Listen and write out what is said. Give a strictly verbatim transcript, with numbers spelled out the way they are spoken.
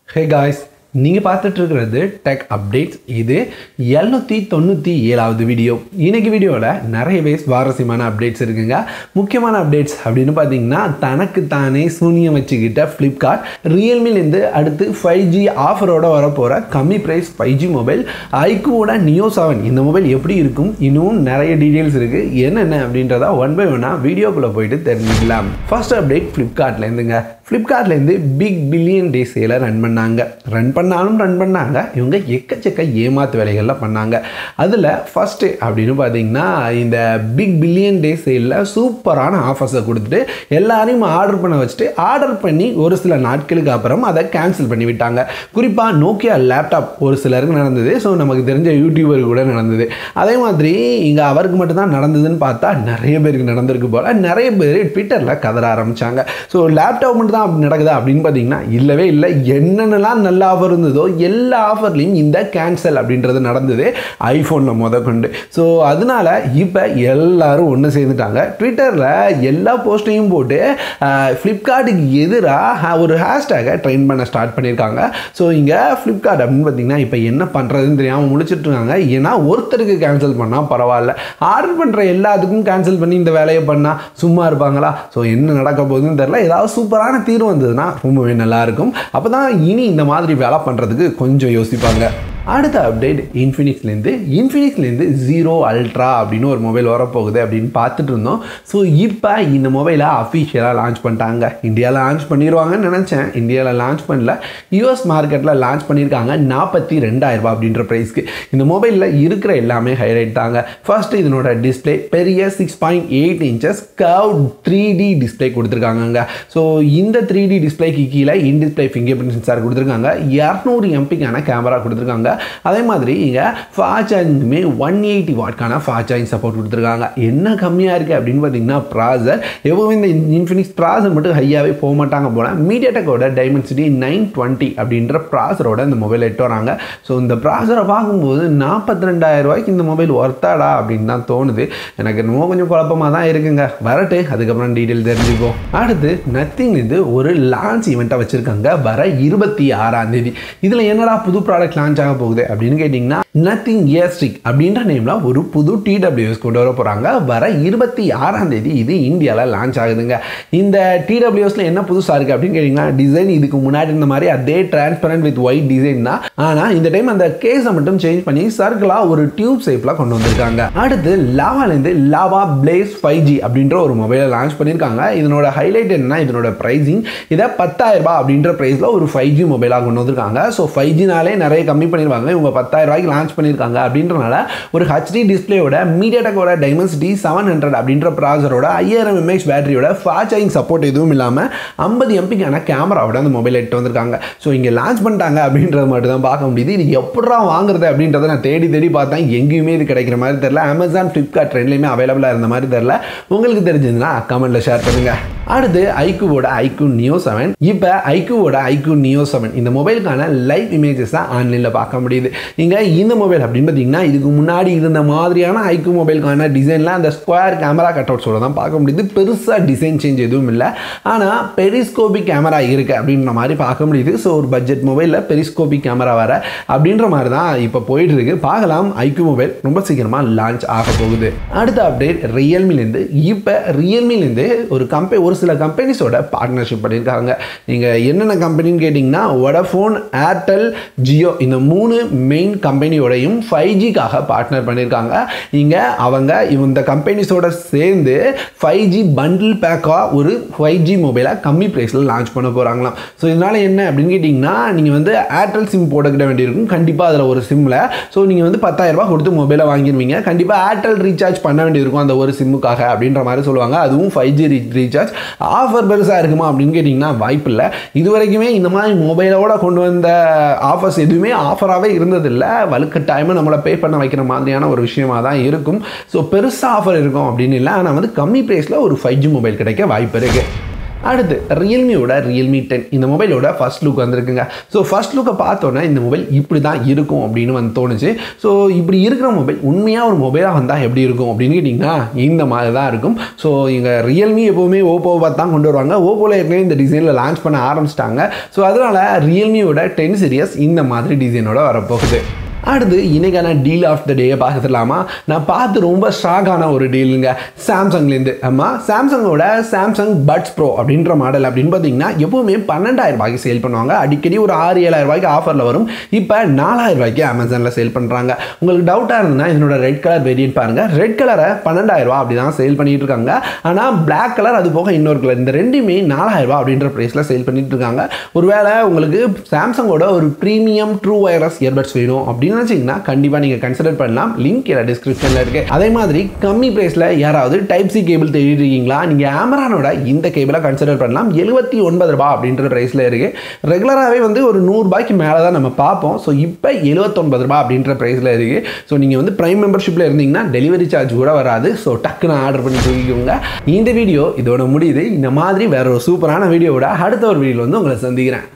Hey guys, நீங்க பார்த்துட்டு இருக்கிறது டெக் அப்டேட்ஸ். இது எழுநூற்றி தொண்ணூற்றி ஏழாவது வீடியோ. இன்னைக்கு வீடியோவில் நிறையவே சுவாரஸ்யமான அப்டேட்ஸ் இருக்குங்க. முக்கியமான அப்டேட்ஸ் அப்படின்னு பார்த்தீங்கன்னா, தனக்கு தானே சூனியம் வச்சுக்கிட்ட ஃப்ளிப்கார்ட் ரியல்மிலேருந்து அடுத்து ஃபைவ் ஜி ஆஃபரோட வரப்போகிற கம்மி ப்ரைஸ் ஃபைவ் ஜி மொபைல் ஐக்கூவோட நியோ செவன் இந்த மொபைல் எப்படி இருக்கும், இன்னும் நிறைய டீட்டெயில்ஸ் இருக்குது. என்னென்ன அப்படின்றத ஒன் பை ஒன்னாக வீடியோக்குள்ளே போயிட்டு தெரிஞ்சுக்கலாம். ஃபர்ஸ்ட் அப்டேட் ஃப்ளிப்கார்ட்லேருந்துங்க. ஃப்ளிப்கார்ட்லேருந்து பிக் பில்லியன் டே சேலை ரன் பண்ணாங்க. ரன் பண்ணாலும் ரன் பண்ணாங்க இவங்க எக்கச்சக்க ஏமாத்து வேலைகள்லாம் பண்ணாங்க. அதில் ஃபஸ்ட்டு அப்படின்னு பார்த்தீங்கன்னா, இந்த பிக் பில்லியன் டே சேலில் சூப்பரான ஆஃபர்ஸை கொடுத்துட்டு எல்லாரையும் ஆர்டர் பண்ண வச்சுட்டு ஆர்டர் பண்ணி ஒரு சில நாட்களுக்கு அப்புறம் அதை கேன்சல் பண்ணி விட்டாங்க. குறிப்பாக நோக்கியா லேப்டாப் ஒரு சிலருக்கு நடந்தது. ஸோ நமக்கு தெரிஞ்ச யூடியூபருக்கு கூட நடந்தது. அதே மாதிரி இங்கே அவருக்கு மட்டும்தான் நடந்ததுன்னு பார்த்தா நிறைய பேருக்கு நடந்திருக்கு போல். நிறைய பேர் ட்விட்டரில் கதற ஆரம்பித்தாங்க. ஸோ லேப்டாப் மட்டும் தான் அப்படி நடக்குதா அப்படின்னு பார்த்தீங்கன்னா இல்லவே இல்லை. என்னென்னலாம் நல்ல ஆஃபர் இருந்ததோ எல்லா ஆஃபர்லையும் இந்த கேன்சல் அப்படின்றது நடந்தது, ஐஃபோனில் முத கொண்டு. ஸோ அதனால இப்போ எல்லாரும் ஒன்று சேர்ந்துட்டாங்க. ட்விட்டரில் எல்லா போஸ்ட்டையும் போட்டு ஃப்ளிப்கார்ட்டுக்கு எதிராக ஒரு ஹேஷ்டேகை ட்ரெயின் பண்ண ஸ்டார்ட் பண்ணியிருக்காங்க. ஸோ இங்கே ஃப்ளிப்கார்ட் அப்படின்னு பார்த்தீங்கன்னா இப்போ என்ன பண்ணுறதுன்னு தெரியாமல் முடிச்சுட்டு இருக்காங்க. ஏன்னா ஒருத்தருக்கு கேன்சல் பண்ணால் பரவாயில்ல, ஆர்டர் பண்ணுற எல்லாத்துக்கும் கேன்சல் பண்ணி இந்த வேலையை பண்ணால் சும்மா இருப்பாங்களா? ஸோ என்ன நடக்க போகுதுன்னு தெரியல. ஏதாவது சூப்பரான தீர்வு வந்ததுன்னா ரொம்பவே நல்லாயிருக்கும். அப்போ தான் இனி இந்த மாதிரி வேலை பண்ணுறதுக்கு கொஞ்சம் யோசிப்பாங்க. அடுத்த அப்டேட் இன்ஃபினிக்ஸ்லேருந்து. இன்ஃபினிக்ஸ்லேருந்து ஜீரோ அல்ட்ரா அப்படின்னு ஒரு மொபைல் வரப்போகுது அப்படின்னு பார்த்துட்டு இருந்தோம். ஸோ இப்போ இந்த மொபைலை அஃபிஷியலாக லான்ச் பண்ணிட்டாங்க. இந்தியாவில் லான்ச் பண்ணிடுவாங்கன்னு நினச்சேன். இந்தியாவில் லான்ச் பண்ணல, யூஎஸ் மார்க்கெட்டில் லான்ச் பண்ணியிருக்காங்க நாற்பத்தி ரெண்டாயிரம் ரூபாய் அப்படின்ற ப்ரைஸ்க்கு. இந்த மொபைலில் இருக்கிற எல்லாமே ஹைலைட் தாங்க. ஃபர்ஸ்ட் இதனோட டிஸ்பிளே பெரிய six point eight inches curve three D display கொடுத்துருக்காங்க. ஸோ இந்த த்ரீ டி டிஸ்பிளேக்கு கீழே in display fingerprint sensor கொடுத்துருக்காங்க. இரநூறு எம்பிக்கான கேமரா கொடுத்துருக்காங்க. அதே மாதிரி இங்கே ஃபாஸ்ட் சார்ஜிங்குமே ஒன் எயிட்டி வாட்கான ஃபாஸ்ட் சார்ஜிங் சப்போர்ட் கொடுத்துருக்காங்க. என்ன கம்மியாக இருக்குது அப்படின்னு பார்த்தீங்கன்னா, ப்ராசர் எப்போவும் இந்த இன்ஃபினிக்ஸ் ப்ராசர் மட்டும் ஹையாகவே போக மாட்டாங்க போல. மீடியாடெக்கோட டைமென்சிட்டி நைன் டுவெண்ட்டி அப்படின்ற ப்ராசரோட இந்த மொபைல் எட்டு வராங்க. ஸோ இந்த ப்ராசரை பார்க்கும்போது நாற்பத்தி ரெண்டாயிரம் ரூபாய்க்கு இந்த மொபைல் ஒர்த்தாடா அப்படின்னு தான் தோணுது. எனக்கு இன்னும் கொஞ்சம் குழப்பமாக தான் இருக்குங்க. வரட்டு, அதுக்கப்புறம் டீட்டெயில் தெரிஞ்சுப்போம். அடுத்து நத்திங் இது ஒரு லான்ச் ஈவெண்ட்டாக வச்சுருக்காங்க வர இருபத்தி ஆறாம் தேதி. இதில் என்னடா புது ப்ராடக்ட் லான்ச் ஆக போகுது அப்படின்னு கேட்டிங்கன்னா, நத்திங் ஏஸ்டிக் அப்படின்ற நேம்ல ஒரு புது டிடபிள்யூஎஸ் கொண்டு வர போகிறாங்க வர இருபத்தி ஆறாம் தேதி. இது இந்தியாவில் லான்ச் ஆகுதுங்க. இந்த டிடபிள்யூஎஸ்ல என்ன புதுசாக இருக்குது அப்படின்னு கேட்டிங்கன்னா, டிசைன் இதுக்கு முன்னாடி இருந்த மாதிரி அதே டிரான்ஸ்பரண்ட் வித் ஒயிட் டிசைன் தான். ஆனால் இந்த டைம் அந்த கேஸை மட்டும் சேஞ்ச் பண்ணி சர்க்கிளாக ஒரு டியூப் ஷேப்பில் கொண்டு வந்திருக்காங்க. அடுத்து லாவாலேருந்து லாவா பிளேஸ் ஃபைவ் ஜி அப்படின்ற ஒரு மொபைலை லான்ச் பண்ணியிருக்காங்க. இதனோட ஹைலைட் என்னன்னா, இதனோட ப்ரைஸிங் இதை பத்தாயிரம் ரூபாய் அப்படின்ற ப்ரைஸில் ஒரு ஃபைவ் ஜி மொபைலாக கொண்டு வந்திருக்காங்க. ஸோ ஃபைவ் ஜினாலே நிறைய கம்மி பண்ணிடுவாங்க. இவங்க பத்தாயிரம் ரூபாய்க்கு லான்ச் பண்ணியிருக்காங்க அப்படின்றனால ஒரு ஹெச்டி டிஸ்பிளேயோட மீடியாடெக்கோட டைமென்சிட்டி செவன் ஹண்ட்ரட் அப்படின்ற ப்ராசரோட ஐயாயிரம் எம்ஏஹெச் பேட்டரியோட ஃபாஸ்ட் சார்ஜிங் சப்போர்ட் எதுவும் இல்லாமல் ஐம்பது எம்பிக்கான கேமராவோட அந்த மொபைல் எடுத்து வந்திருக்காங்க. ஸோ இங்கே லான்ச் பண்ணிட்டாங்க அப்படின்றது மட்டும் தான் பார்க்க முடியுது. இது எப்படா வாங்குறது அப்படின்றத நான் தேடி தேடி பார்த்தேன். எங்கேயுமே இது கிடைக்கிற மாதிரி தெரியல. அமேசான், ஃப்ளிப்கார்ட் ரெண்டுலையுமே அவைலபிளாக இருந்த மாதிரி தெரியல. உங்களுக்கு தெரிஞ்சதுன்னா கமெண்ட்ல ஷேர் பண்ணுங்க. அடுத்து ஐக்கூவோட ஐக்கூ நியோ செவன். இப்போ ஐக்கூவோட ஐக்கூ நியோ செவன் இந்த மொபைலுக்கான லைவ் இமேஜஸ் தான் ஆன்லைனில் பார்க்க முடியுது. நீங்கள் இந்த மொபைல் அப்படின்னு பார்த்தீங்கன்னா, இதுக்கு முன்னாடி இருந்த மாதிரியான ஐக்கூ மொபைலுக்கான டிசைன்லாம் அந்த ஸ்கொயர் கேமரா கட் அவுட்ஸோட தான் பார்க்க முடியுது. பெருசாக டிசைன் சேஞ்ச் எதுவும் இல்லை. ஆனால் பெரிஸ்கோபிக் கேமரா இருக்குது அப்படின்ற மாதிரி பார்க்க முடியுது. ஸோ ஒரு பட்ஜெட் மொபைலில் பெரிஸ்கோபிக் கேமரா வர அப்படின்ற மாதிரி தான் இப்போ போயிட்டு இருக்கு. பார்க்கலாம், ஐக்கூ மொபைல் ரொம்ப சீக்கிரமாக லான்ச் ஆக போகுது. அடுத்த அப்டேட் ரியல்மிலேருந்து. இப்போ ரியல்மிலேருந்து ஒரு கம்பெனி ஒரு சில கம்பெனிஸோட பார்ட்னர்ஷிப் பண்ணியிருக்காங்க. நீங்கள் என்னென்ன கம்பெனின்னு கேட்டிங்கன்னா, வோடஃபோன், ஏர்டெல், ஜியோ இந்த மூணு மெயின் கம்பெனியோடையும் ஃபைவ் ஜிக்காக பார்ட்னர் பண்ணியிருக்காங்க. இங்கே அவங்க இந்த கம்பெனிஸோட சேர்ந்து ஃபைவ் ஜி பண்டில் பேக்காக ஒரு ஃபைவ் ஜி மொபைலை கம்மி ப்ரைஸில் லான்ச் பண்ண போகிறாங்களாம். ஸோ இதனால் என்ன அப்படின்னு கேட்டிங்கன்னா, நீங்கள் வந்து ஏர்டெல் சிம் போட்டுக்கிட்ட வேண்டியிருக்கும் கண்டிப்பாக அதில் ஒரு சிம்மில். ஸோ நீங்கள் வந்து பத்தாயிரம் ரூபாய் கொடுத்து மொபைலை வாங்கிடுவீங்க. கண்டிப்பாக ஏர்டெல் ரீசார்ஜ் பண்ண வேண்டியிருக்கும் அந்த ஒரு சிம்முக்காக அப்படின்ற மாதிரி சொல்லுவாங்க. அதுவும் ஃபைவ் ஜி ரீசார்ஜ். ஆஃபர் பெருசாக இருக்குமா அப்படின்னு கேட்டிங்கன்னா வாய்ப்பு இல்லை. இது வரைக்குமே இந்த மாதிரி மொபைலோட கொண்டு வந்த ஆஃபர்ஸ் எதுவுமே ஆஃபராகவே இருந்ததில்லை. வலுக்க டைமை நம்மளை பே பண்ண வைக்கிற மாதிரியான ஒரு விஷயமாக தான் இருக்கும். ஸோ பெருசாக ஆஃபர் இருக்கும் அப்படின்னு இல்லை. ஆனால் வந்து கம்மி ப்ரைஸில் ஒரு ஃபைவ் ஜி மொபைல் கிடைக்க வாய்ப்பு இருக்குது. அடுத்து ரியல்மியோட ரியல்மி டென் இந்த மொபைலோட ஃபர்ஸ்ட் லுக் வந்திருக்குங்க. ஸோ ஃபர்ஸ்ட் லுக்கை பார்த்தோன்னே இந்த மொபைல் இப்படி தான் இருக்கும் அப்படின்னு வந்து தோணுச்சு. ஸோ இப்படி இருக்கிற மொபைல் உண்மையாக ஒரு மொபைலாக வந்தால் எப்படி இருக்கும் அப்படின்னு கேட்டிங்கன்னா இந்த மாதிரி தான் இருக்கும். ஸோ இங்கே ரியல்மி எப்போவுமே ஓப்போவை பார்த்து தான் கொண்டு வருவாங்க. ஓப்போவில் ஏற்கனவே இந்த டிசைனில் லான்ச் பண்ண ஆரம்பிச்சிட்டாங்க. ஸோ அதனால் ரியல்மியோட டென் சீரியஸ் இந்த மாதிரி டிசைனோட வரப்போகுது. அடுத்து இன்றைக்கான டீல் ஆஃப் த டேயை பார்த்துலாமா? நான் பார்த்து ரொம்ப ஷாக்கான ஒரு டீலுங்க சாம்சங்லேருந்து. ஆமாம், சாம்சங்கோட சாம்சங் பட்ஸ் ப்ரோ அப்படின்ற மாடல் அப்படின்னு பார்த்தீங்கன்னா எப்போவுமே பன்னெண்டாயிரம் ரூபாய்க்கு சேல் பண்ணுவாங்க. அடிக்கடி ஒரு ஆறு ஏழாயிரம் ரூபாய்க்கு ஆஃபரில் வரும். இப்போ நாலாயிரம் ரூபாய்க்கு அமேசானில் சேல் பண்ணுறாங்க. உங்களுக்கு டவுட்டாக இருந்ததுன்னா இதனோட ரெட் கலர் வேரியன்ட் பாருங்கள். ரெட் கலரை பன்னெண்டாயிரம் ரூபா அப்படி தான் சேல் பண்ணிட்டு இருக்காங்க. ஆனால் பிளாக் கலர் அது போக இன்னொரு கலர் இந்த ரெண்டுமே நாலாயிரம் ரூபா அப்படின்ற ப்ரைஸில் சேல் பண்ணிட்டு இருக்காங்க. ஒருவேளை உங்களுக்கு சாம்சங்கோட ஒரு ப்ரீமியம் ட்ரூ வயர்லெஸ் இயர்பட்ஸ் வேணும் அப்படின்னு நினைச்சீங்கன்னா கண்டிப்பாக நீங்கள் கன்சிடர் பண்ணலாம். லிங்க் இல்லை டிஸ்கிரிப்ஷனில் இருக்கு. அதே மாதிரி கம்மி பிரைஸில் யாராவது டைப் சி கேபிள் தேடிட்டு இருக்கீங்களா? நீங்கள் ஆமரானோட இந்த கேபிளை கன்சிடர் பண்ணலாம். எழுபத்தி ஒன்பது ரூபாய் அப்படின்ற பிரைஸில் இருக்கு. ரெகுலராகவே வந்து ஒரு நூறு ரூபாய்க்கு மேலே தான் நம்ம பார்ப்போம். ஸோ இப்போ எழுபத்தொன்பது ரூபாய் அப்படின்ற பிரைஸில் இருக்கு. ஸோ நீங்கள் வந்து பிரைம் மெம்பர்ஷிப்பில் இருந்தீங்கன்னா டெலிவரி சார்ஜ் கூட வராது. ஸோ டக்குன்னு ஆர்டர் பண்ணி தூக்கிக்கோங்க. இந்த வீடியோ இதோட முடியுது. இந்த மாதிரி வேற ஒரு சூப்பரான வீடியோவோட அடுத்த ஒரு வீடியோவில் வந்து உங்களை சந்திக்கிறேன்.